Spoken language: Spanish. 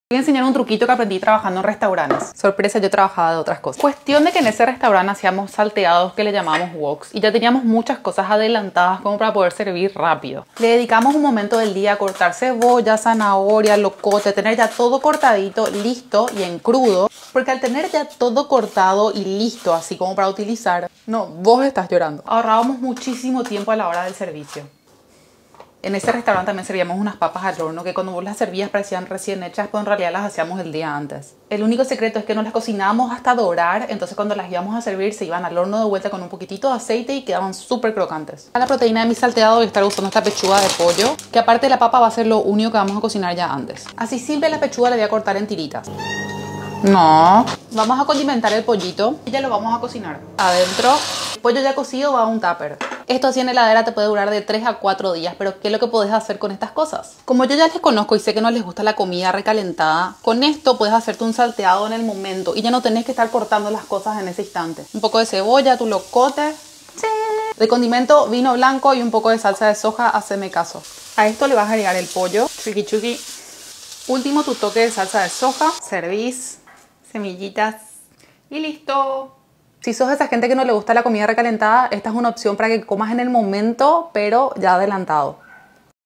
Voy a enseñar un truquito que aprendí trabajando en restaurantes. Sorpresa, yo trabajaba de otras cosas. Cuestión de que en ese restaurante hacíamos salteados que le llamábamos woks y ya teníamos muchas cosas adelantadas como para poder servir rápido. Le dedicamos un momento del día a cortar cebolla, zanahoria, locote, tener ya todo cortadito, listo y en crudo. Porque al tener ya todo cortado y listo así como para utilizar, no, vos estás llorando. Ahorrábamos muchísimo tiempo a la hora del servicio. En ese restaurante también servíamos unas papas al horno que cuando vos las servías parecían recién hechas, pero en realidad las hacíamos el día antes. El único secreto es que no las cocinábamos hasta dorar, entonces cuando las íbamos a servir se iban al horno de vuelta con un poquitito de aceite y quedaban súper crocantes. A la proteína de mi salteado voy a estar usando esta pechuga de pollo, que aparte de la papa va a ser lo único que vamos a cocinar ya antes. Así simple la pechuga la voy a cortar en tiritas. No. Vamos a condimentar el pollito y ya lo vamos a cocinar. Adentro, el pollo ya cocido va a un tupper. Esto así en heladera te puede durar de 3 a 4 días, pero ¿qué es lo que podés hacer con estas cosas? Como yo ya les conozco y sé que no les gusta la comida recalentada, con esto puedes hacerte un salteado en el momento y ya no tenés que estar cortando las cosas en ese instante. Un poco de cebolla, tu locote. ¡Sí! De condimento, vino blanco y un poco de salsa de soja, haceme caso. A esto le vas a agregar el pollo, chuki chuki. Último, tu toque de salsa de soja, servís, semillitas y listo. Si sos esa gente que no le gusta la comida recalentada, esta es una opción para que comas en el momento, pero ya adelantado.